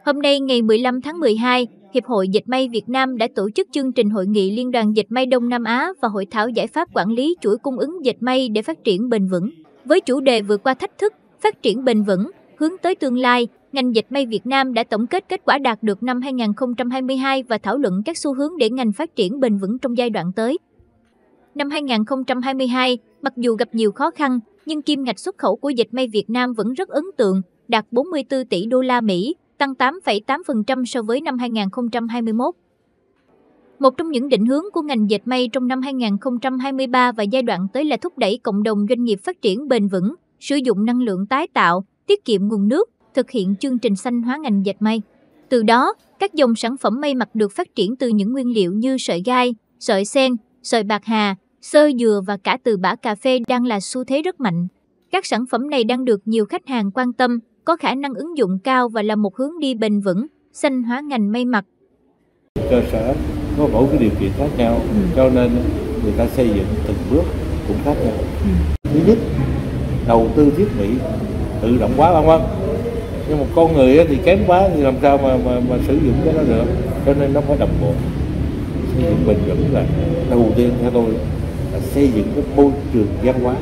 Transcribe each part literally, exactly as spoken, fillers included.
Hôm nay ngày mười lăm tháng mười hai, Hiệp hội Dệt may Việt Nam đã tổ chức chương trình hội nghị Liên đoàn Dệt may Đông Nam Á và hội thảo giải pháp quản lý chuỗi cung ứng dệt may để phát triển bền vững. Với chủ đề vượt qua thách thức, phát triển bền vững, hướng tới tương lai, ngành dệt may Việt Nam đã tổng kết kết quả đạt được năm hai nghìn không trăm hai mươi hai và thảo luận các xu hướng để ngành phát triển bền vững trong giai đoạn tới. Năm hai nghìn không trăm hai mươi hai, mặc dù gặp nhiều khó khăn, nhưng kim ngạch xuất khẩu của dệt may Việt Nam vẫn rất ấn tượng, đạt bốn mươi tư tỷ đô la Mỹ, tăng tám phẩy tám phần trăm so với năm hai nghìn không trăm hai mươi mốt. Một trong những định hướng của ngành dệt may trong năm hai nghìn không trăm hai mươi ba và giai đoạn tới là thúc đẩy cộng đồng doanh nghiệp phát triển bền vững, sử dụng năng lượng tái tạo, tiết kiệm nguồn nước, thực hiện chương trình xanh hóa ngành dệt may. Từ đó, các dòng sản phẩm may mặc được phát triển từ những nguyên liệu như sợi gai, sợi sen, sợi bạc hà, xơ dừa và cả từ bã cà phê đang là xu thế rất mạnh. Các sản phẩm này đang được nhiều khách hàng quan tâm, có khả năng ứng dụng cao và là một hướng đi bền vững, xanh hóa ngành may mặc. Cơ sở có mỗi cái điều kiện khác nhau, ừ. cho nên người ta xây dựng từng bước cũng khác nhau. Ừ. Thứ nhất, đầu tư thiết bị tự động hóa vân vân. Nhưng một con người thì kém quá thì làm sao mà mà, mà sử dụng cái đó được, cho nên nó phải đồng bộ. Xây dựng bền vững là đầu tiên theo tôi là xây dựng cái môi trường văn hóa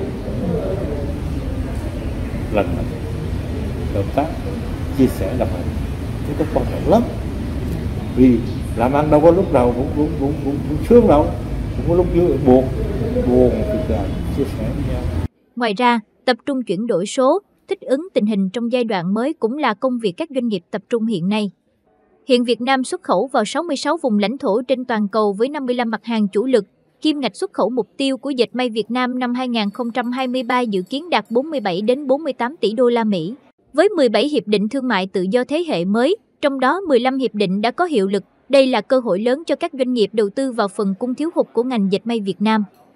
lành mạnh, hợp tác, chia sẻ đồng hành, cái đó quan trọng lắm. Vì làm ăn đâu có lúc nào cũng cũng cũng cũng, cũng sướng đâu, cũng có lúc vui buồn, buồn thì là chia sẻ với nhau. Ngoài ra, tập trung chuyển đổi số, thích ứng tình hình trong giai đoạn mới cũng là công việc các doanh nghiệp tập trung hiện nay. Hiện Việt Nam xuất khẩu vào sáu mươi sáu vùng lãnh thổ trên toàn cầu với năm mươi lăm mặt hàng chủ lực. Kim ngạch xuất khẩu mục tiêu của dệt may Việt Nam năm hai nghìn không trăm hai mươi ba dự kiến đạt bốn mươi bảy đến bốn mươi tám tỷ đô la Mỹ. Với mười bảy hiệp định thương mại tự do thế hệ mới, trong đó mười lăm hiệp định đã có hiệu lực, đây là cơ hội lớn cho các doanh nghiệp đầu tư vào phần cung thiếu hụt của ngành dệt may Việt Nam.